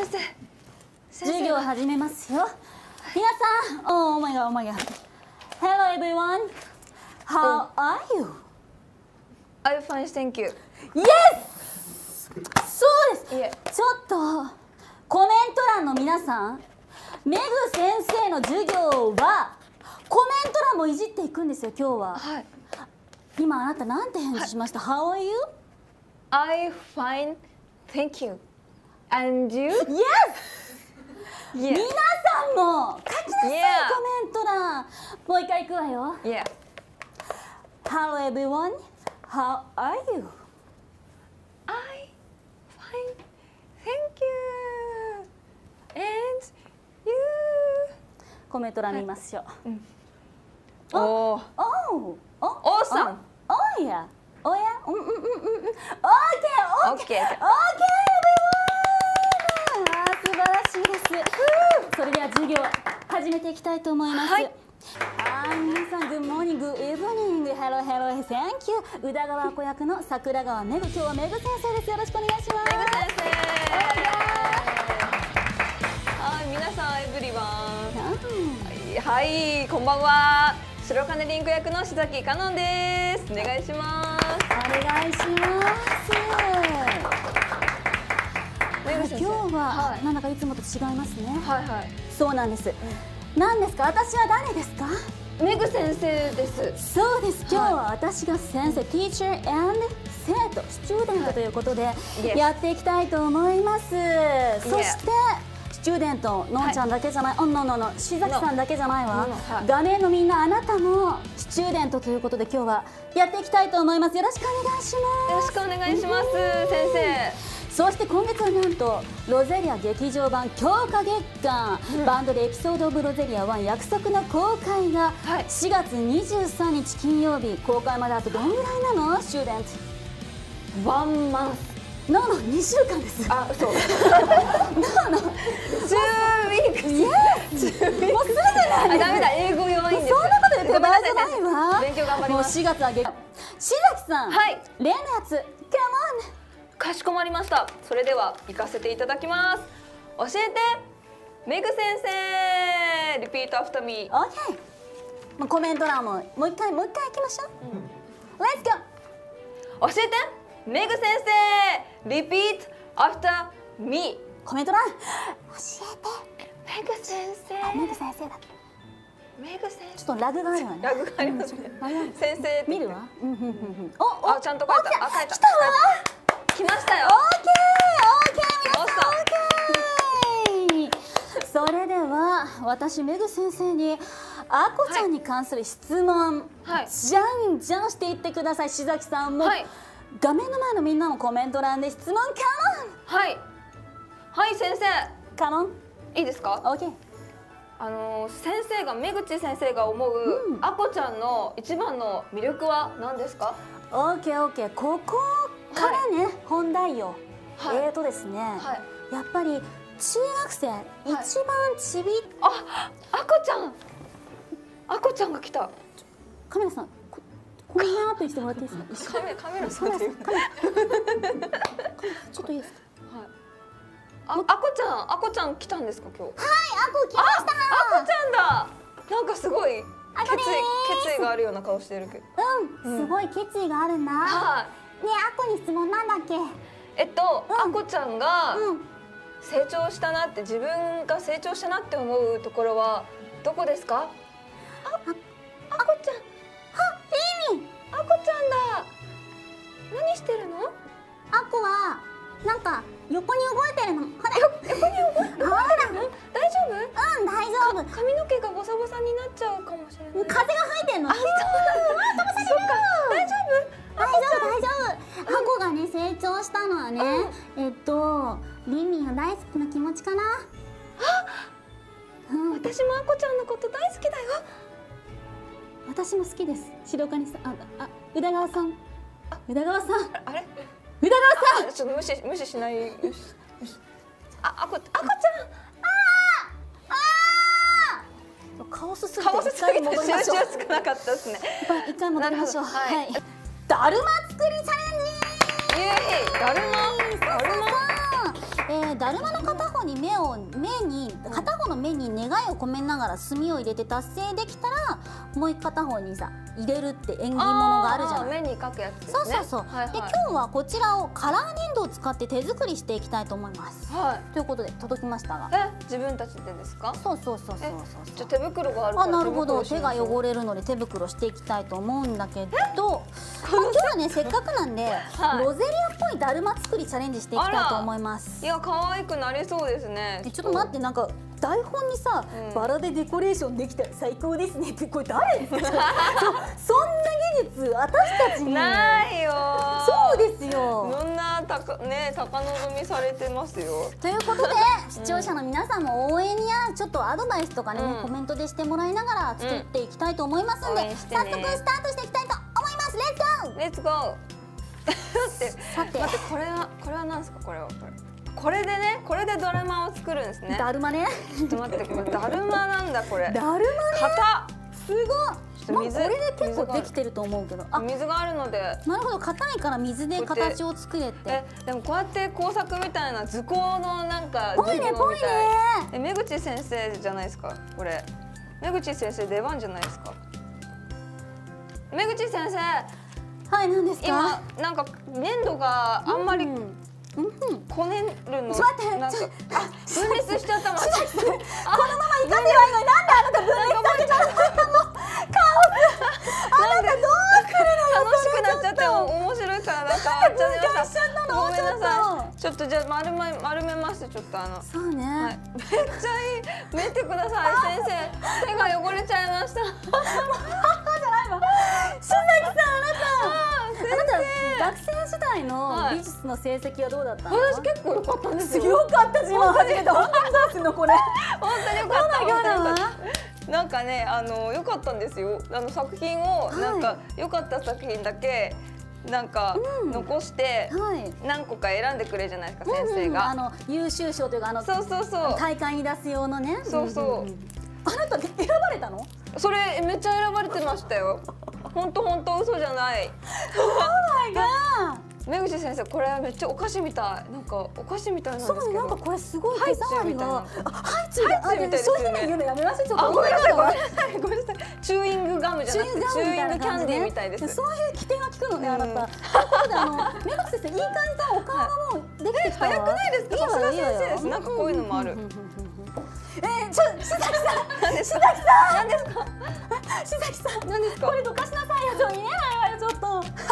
せん。 授業を始めますよ。皆さん、Oh my god, oh my god. Hello everyone. How are you? I'm fine, thank you. Yes! そうです。 いえ、 ちょっとコメント欄の皆さん、メグ先生の授業はコメント欄もいじっていくんですよ今日は。 はい。 今あなたなんて返事しました？ How are you? I'm fine, thank you. And you? Yes! Yeah. 皆さんも書きなさい、 Yeah. コメント欄。もう一回いくわよ。 Yeah. Hello everyone. How are you? I fine, thank you. And you? コメント欄見ましょう。 おお。 おう、 おさん。 おや、おや、オッケー、オッケー、オッケー、エブリワン。素晴らしいです。それでは授業始めていきたいと思います。 はい。 皆さん、Good morning, Good evening, Hello, Hello, Thank you。宇田川子役の桜川めぐ、今日はめぐ先生です。よろしくお願いします。 めぐ先生。はい、皆さん、エブリワン。はい、こんばんは。白金リンク役の志崎かのんです。お願いします。 お願いします。今日はなんだかいつもと違いますね。 はいはい。 そうなんです。何ですか？私は誰ですか？ めぐ先生です。 そうです。今日は私が先生、Teacher and 生徒、スチューデントということでやっていきたいと思います。そしてスチューデント、のんちゃんだけじゃない、志崎さんだけじゃないわ。画面のみんな、あなたもスチューデントということで今日はやっていきたいと思います。よろしくお願いします。 よろしくお願いします、先生。 そして今月はなんとロゼリア劇場版強化月間、バンドでエピソード・オブ・ロゼリア1約束の公開が4月23日金曜日公開まであとどんぐらいなの？スチューデントワンマンス。 No, 2週間です。 あ、そう。 No, 2 weeks。 もうすぐなんです。 ダメだ、英語弱いんです。 そんなこと言ってる場合じゃないわ。 勉強頑張りもうます。 4月は志崎さん、 はい。 例のやつ、Come on。 かしこまりました。それでは行かせていただきます。教えて、めぐ先生。リピートアフターミー。 OK。コメント欄ももう一回行きましょう。Let's go。 教えて、めぐ先生。リピートアフターミー。 コメント欄。教えて。 めぐ先生。 めぐ先生だ。 めぐ先生。 ちょっとラグがあるわね。 ラグがありますね。先生。 見るわ。 あ、ちゃんと書いた。あ、書いた。 来たわ。 来ましたよ。 オッケー、皆さんオッケー。それでは私めぐ先生にあこちゃんに関する質問、じゃんじゃんしていってください。志崎さんも、画面の前のみんなもコメント欄で質問カモン。 はい。はい、先生。 カモン。 いいですか？ オッケー。 先生が、めぐち先生が思う、あこちゃんの一番の魅力は何ですか？ オッケーオッケー。ここからね、本題よ。ですね、やっぱり中学生、一番ちびっ、 あこちゃん、あこちゃんが来た。 カメラさん、こんなアップしてもらっていいですか？ カメラさんっていうか、 ちょっといいですか？ あこちゃん来たんですか今日？ はい、あこ来ました。 あこちゃんだ。なんかすごい決意があるような顔してるけど。 すごい決意があるんだ。ねえ、あこに質問なんだっけ？ あこちゃんが成長したなって、自分が成長したなって思うところはどこですか？あこちゃん。 あ、いいみ。 あこちゃんだ。何してるの？ あこはなんか横に動いてるの。ほら。 横に動いてるの？大丈夫？ うん、大丈夫。 髪の毛がボサボサになっちゃうかもしれない。 風が吹いてんの。 あ、そう。大丈夫？ 大丈夫。あこがね、成長したのはね、リンリンが大好きな気持ちかな。 私もあこちゃんのこと大好きだよ。 私も好きです。白金さん、宇田川さん。宇田川さん。 あれ？ 宇田川さん。 ちょっと無視しない。あこちゃん。 カオスすぎて集中つかなかったですね。 一回戻りましょう。はい。だるま作りチャレンジ。 だるま。 でだるまの片方に片方の目に願いを込めながら墨を入れて達成できたら、もう片方にさ入れるって縁起物があるじゃない。 目に描くやつですね。 そうそうそう。で今日はこちらをカラー粘土を使って手作りしていきたいと思います。はい。ということで届きましたが。 自分たちでですか？ そうそうそうそうそう。 じゃ手袋があるから。 なるほど。手が汚れるので手袋していきたいと思うんだけど、今日はねせっかくなんでロゼリアっぽいだるま作りチャレンジしていきたいと思います。 いや可愛くなりそうですね。 ちょっと待って、なんか台本にさ、バラでデコレーションできたら最高ですねって、これ誰そんな技術私たちにないよ。 そうですよ。 いろんな高望みされてますよ。 ということで視聴者の皆さんも応援やちょっとアドバイスとかね、コメントでしてもらいながら作っていきたいと思いますので、早速スタートしていきたいと思います。 レッツゴー。さてこれは何ですか？これでドラマを作るんですね。 だるまね。 ちょっと待って、これだるまなんだこれ。 だるまね。 型。 すごい。これで結構できてると思うけど。 水があるので。 なるほど、硬いから水で形を作れて。 でもこうやって工作みたいな図工のなんかぽいねぽいね。 目口先生じゃないですかこれ。目口先生出番じゃないですか。目口先生。 はい、何ですか？ 今なんか粘土があんまりこねるの。 ちょっと待って、 なんか分裂しちゃったもん。このままいかせばいいのに、なんであなた分裂させたの？カオス。あなたどうするの？ 楽しくなっちゃって面白いからなんかやっちゃいました。ごめんなさい。ちょっとじゃあ丸めまして、ちょっとそうね。 めっちゃいい。見てください先生。手が汚れちゃいました。 須崎さん、あなた学生時代の美術の成績はどうだったの？ 私結構良かったんですよ。 すごかった。今初めて本当ですのこれ。 本当に良かった。なんかね良かったんですよ。作品をなんか良かった作品だけなんか残して何個か選んでくれるじゃないですか先生が。 優秀賞というか大会に出す用のね。 そうそう。 あなた選ばれたの？ それめっちゃ選ばれてましたよ。本当嘘じゃない。目口先生、これめっちゃお菓子みたい。なんかお菓子みたいなんですけど。 そう、なんかこれすごい手触りが。ハイチュウみたいですよね。 言うのやめましょう。ちょっとごめんなさい。チューイングガムじゃなくてチューイングキャンディーみたいです。 そういう規定が効くのね、あなた。ということで目口先生、いい感じだ。お顔がもうできてきたわ。 早くないですか？さすが先生です。なんかこういうのもある。 須崎さん、 何ですか？ 須崎さん、 何ですか？ これどかしなさいよ。ちょっと見えないわよ、ちょっと。 なんかつぶって。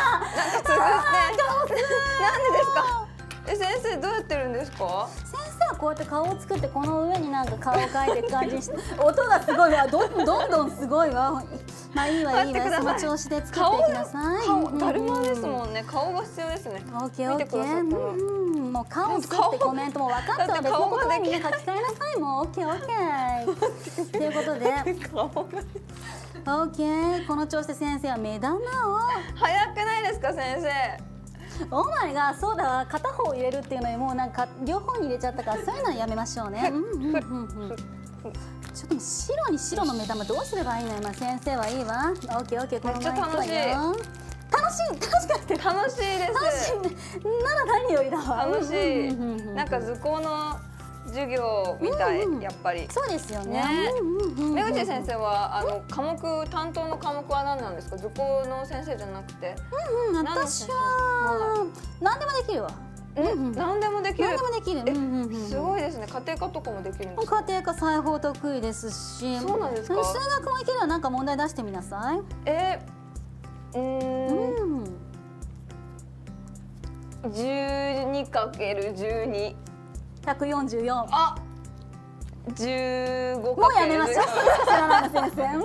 なんでですか？先生どうやってるんですか？ 先生はこうやって顔を作って、この上になんか顔を描いていく感じにして、音がすごいわ。どんどんすごいわ。まあいいわいいわ。その調子で作っていきなさい。 顔だるまですもんね。顔が必要ですね。 オッケーオッケー。もう顔作ってコメントも分かったわ。別の言葉に書き換えなさい。もうオッケーオッケー。ということでオッケー。この調子で先生は目玉を。 早くないですか先生？ オーマイがそうだわ。片方入れるっていうのにもうなんか両方に入れちゃったから、そういうのはやめましょうね。ちょっと白に白の目玉どうすればいいのよ。先生はいいわ。オッケーオッケー。このままいくわよ。楽しいです。 楽しなら何よりだわ。 楽しい。なんか図工の授業みたい。やっぱりそうですよね。 目口先生は担当の科目は何なんですか？図工の先生じゃなくて。 私は何でもできるわ。 何でもできる。 何でもできる。 すごいですね。家庭科とかもできるんですか？家庭科裁縫得意ですし。 そうなんですか？ 数学もいけるわ。なんか問題出してみなさい。 12×12。 144。 あ、15×15。 もうやめましょう。先生。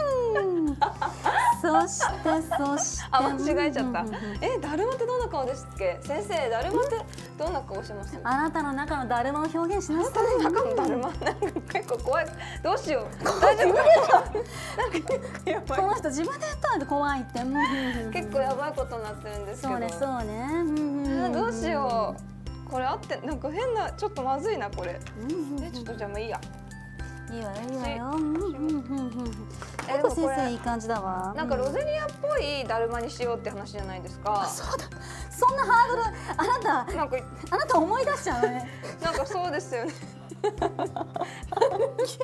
そして間違えちゃった。だるまってどんな顔ですっけ？先生、だるまってどんな顔します？ あなたの中のだるまを表現しなさい。 あなたの中のだるま、なんか結構怖い。どうしよう。大丈夫？ この人自分で言ったら怖いって。 結構やばいことになってるんですけど。 そうね。 どうしよう。これあってなんか変な、ちょっとまずいなこれ。ちょっとじゃあもういいや。 いいわよいいわよ。結構先生いい感じだわ。 なんかロゼリアっぽいだるまにしようって話じゃないですか。 そうだ。 そんなハードルなんかあなた思い出しちゃうね。 なんかそうですよね。 もう顔す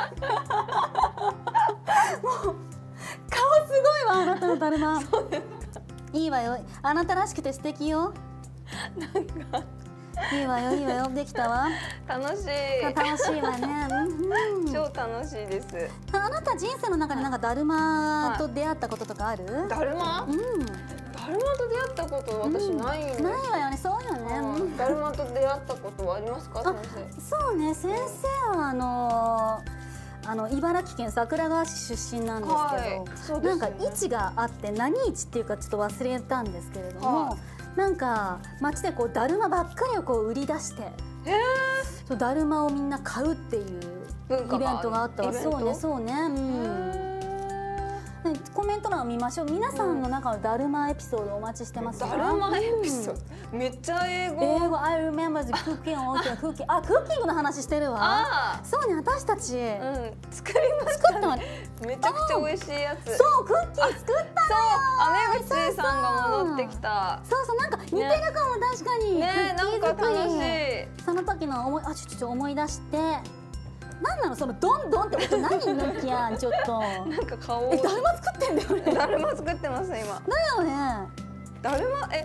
ごいわあなたのだるま。いいわよ、あなたらしくて素敵よ。 なんかいいわよいいわよ、できたわ。 楽しい。 楽しいわね。 超楽しいです。 あなた人生の中でなんかだるまと出会ったこととかある？ だるま？だるまと出会ったこと私ないんです。 ないわよね、そうよね。 だるまと出会ったことはありますか、先生？ そうね、先生は茨城県桜川市出身なんですけど、なんか位置があって何市っていうかちょっと忘れたんですけれども、なんか街でこうだるまばっかりをこう売り出して、だるまをみんな買うっていうイベントがあったわ。そうねそうね。コメント欄を見ましょう。皆さんの中のだるまエピソードお待ちしてますよ。 だるまエピソード、めっちゃ英語。 I remember the cooking on the cooking。あ、クッキングの話してるわ。そうね、私たち作りましたね。めちゃくちゃ美味しいやつ。 そう、クッキー作ったの。そう、 アメ口さんが戻ってきた。 そうそう、なんか似てるかも、確かに。 ね、なんか楽しい。 その時の思い出して。なんなのそのドンドンって音、何抜きやん、ちょっと。 なんか顔。 だるま作ってんだよね。 だるま作ってます今。 だよね。 だるま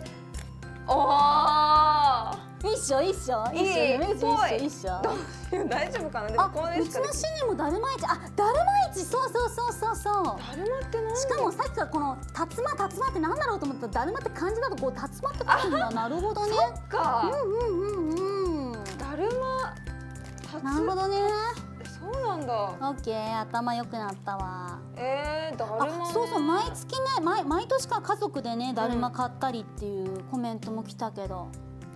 ああ。 一緒一緒一緒一緒。 大丈夫かな。でもこれうちの市にもだるま市、だるま市、そう。だるまって何？しかもさっきからこの竜馬ってなんだろうと思ったら、だるまって漢字だとこう竜馬って書くんだ。なるほどね。 そっか。だるま。 なるほどね。 そうなんだ。 オッケー、頭良くなったわ。 だるま。 そう、毎月ね、毎年から家族でね、だるま買ったりっていうコメントも来たけど。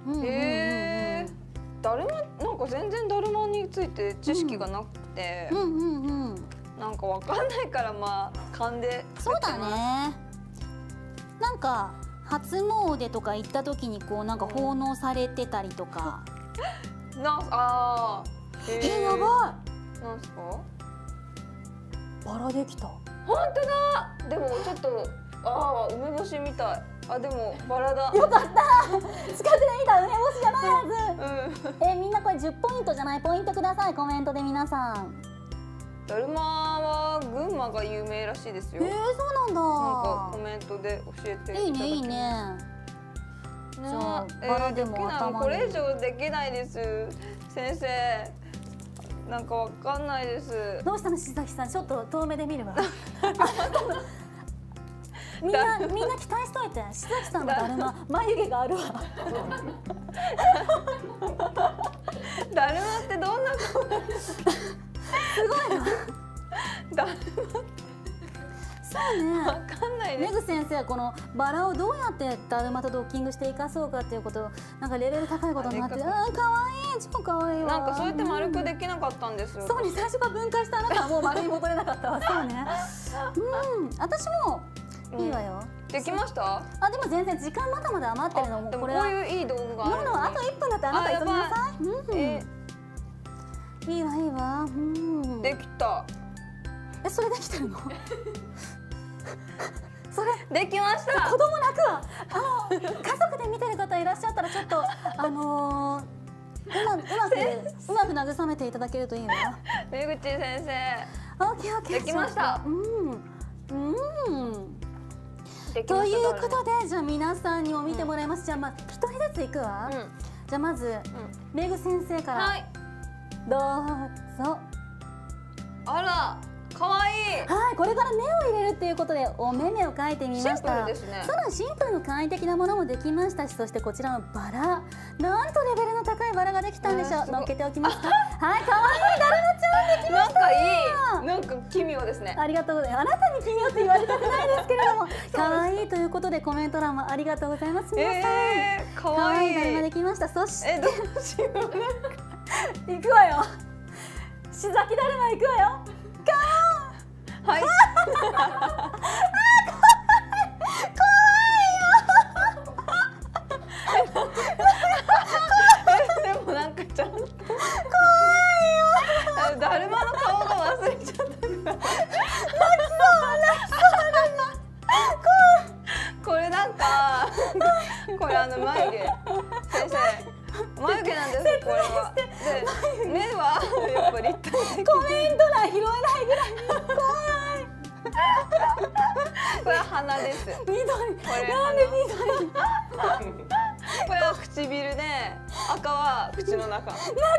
だるま、なんか全然だるまについて知識がなくて。なんかわかんないから、まあ、勘で。 そうだね。なんか、初詣とか行った時に、こう、なんか奉納されてたりとか。 やばい。なんすか？ バラできた。 本当だ。でもちょっと梅干しみたい。でもバラだ。 よかった。使ってみた、梅干しじゃないはず。みんなこれ10ポイントじゃない？ポイントください、コメントで皆さん。 だるまは群馬が有名らしいですよ。 そうなんだ。 なんかコメントで教えていただきます。 いいね。じゃあバラでも頭に。 これ以上できないです。先生。なんかわかんないです。 どうしたの、しざきさん、ちょっと遠目で見るわ。みんな期待しといて、しざきさんのだるま、眉毛があるわ。 だるまってどんな顔？ すごいな。 だるま。 そうね。 わかんないです。 メグ先生はこのバラをどうやってだるまとドッキングして生かそうかっていうことをなんかレベル高いことになって、可愛い、超可愛いわ。 なんかそうやって丸くできなかったんですよ。 そうに最初から分解したあなたはもう丸に戻れなかったわ。そうね。私もいいわよ。 できました？ でも全然時間まだまだ余ってるのもこれは。 こういういい道具がある。 あと1分だって、あなた急ぎなさい。いいわいいわ。 できた。 それできてるの？それできました。 子供泣くわ。家族で見てる方いらっしゃったらちょっとうまく慰めていただけるといいわ。 めぐち先生。 オッケー。 できました。 ということで、じゃあ皆さんにも見てもらいます。じゃあまあ一人ずついくわ。じゃあまずめぐ先生からどうぞ。 あら。可愛い。 はい、これから目を入れるっていうことでお目目を描いてみました。 シンプルですね。 そのシンプルの簡易的なものもできましたし、そしてこちらのバラ、なんとレベルの高いバラができたんでしょう。乗っけておきますか。はい、可愛いだるまちゃんできました。 なんかいい。なんか奇妙ですね。 ありがとうございます。あなたに奇妙って言われたくないですけれども、可愛いということでコメント欄もありがとうございます。皆さん、可愛いだるまできました。そしてどうしよう。行くわよ。しざきだるま行くわよ。 はい。 怖いよ。でもなんかちゃんと。怖いよ。だるまの顔が忘れちゃった。これなんかこれこれは。で目はやっぱ立体的。 コメント欄拾えないぐらい怖い。 これは鼻です。 緑。なんで緑？ これは唇で、赤は口の中。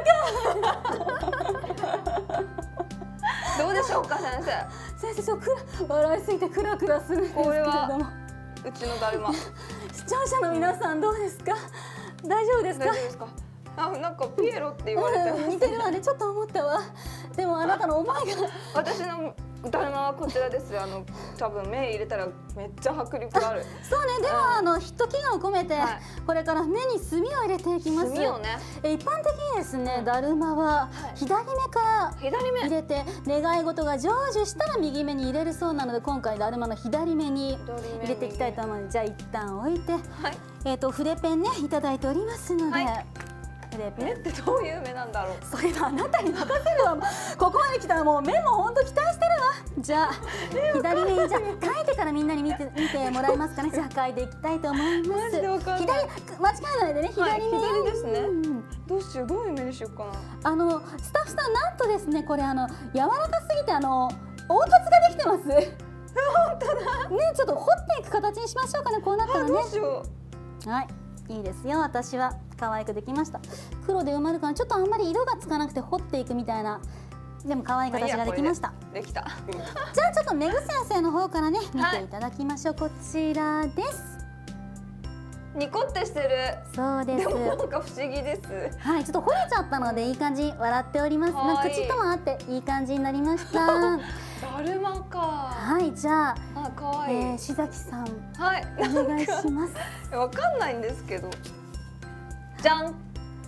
どうでしょうか先生。 先生、笑いすぎてクラクラするんですけれども。 うちのだるま。 視聴者の皆さんどうですか？大丈夫ですか？ 大丈夫ですか？あ、なんかピエロって言われてます。 似てるわね、ちょっと思ったわ。でもあなたの思いが。 私のだるまはこちらです。多分目入れたらめっちゃ迫力ある。 そうね、ではヒット祈願を込めて、これから目に墨を入れていきます。 墨をね。 一般的にですね、だるまは左目から入れて、願い事が成就したら右目に入れるそうなので、今回だるまの左目に入れていきたいと思うので、じゃあ一旦置いて、筆ペンねいただいておりますので。 目ってどういう目なんだろう。 それはあなたに任せるわ。ここまで来たらもう目も本当期待してるわ。じゃあ左目にじゃあ書いてからみんなに見てもらえますかね。じゃあ書いていきたいと思います。左間違えないでね。左目。 左ですね。どうしよう、どういう目にしようかな。 スタッフさんなんとですね、これ柔らかすぎて凹凸ができてます。本当だ。ね、ちょっと彫っていく形にしましょうかね。こうなったらね。 どうしよう。はい。いいですよ。私は可愛くできました。黒で埋まるからちょっとあんまり色がつかなくて彫っていくみたいな、でも可愛い形ができました。 できた。 じゃあちょっとめぐ先生の方からね見ていただきましょう。こちらです。 ニコってしてる。 そうです。 でもなんか不思議です。 はい、ちょっと彫れちゃったのでいい感じ笑っております。口ともあっていい感じになりました。 だるまか。 はい、じゃあ可愛い。 志崎さん、 はい、 お願いします。 わかんないんですけど。じゃん。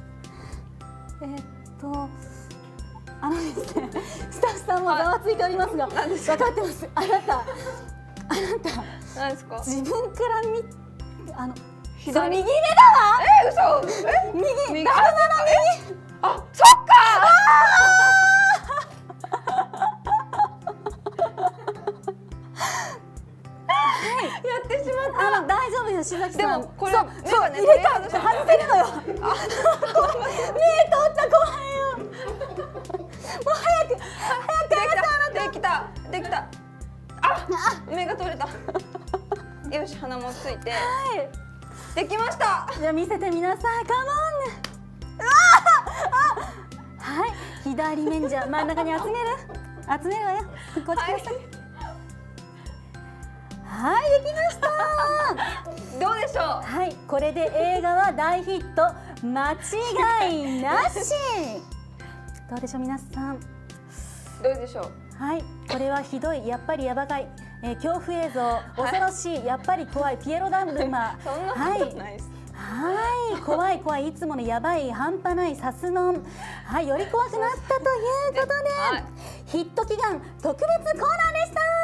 ですね、スタッフさんもざわついておりますが、分かってます。あなた、 何ですか？ 自分から左右目だわ。嘘。 右。 あ、そっか。やってしまった。 大丈夫よ、志崎さん。 でもこれそう入れた外せるのよ。目取った怖いよ。もうできた。目が取れた。よし、鼻もついて。できました。 じゃあ見せてみなさい。カモン。はい、左目にじゃあ真ん中に集めるわよ。こっちください。はい、できました。 どうでしょう。 はい、これで映画は大ヒット間違いなし。どうでしょう皆さん。 どうでしょう。 はい、これはひどい、やっぱりやばかい、恐怖映像、恐ろしい、やっぱり怖いピエロだるま。 そんなことないです。 はい、怖いいつものやばい半端ないさすのん。はい、より怖くなったということで、ヒット祈願特別コーナーでした。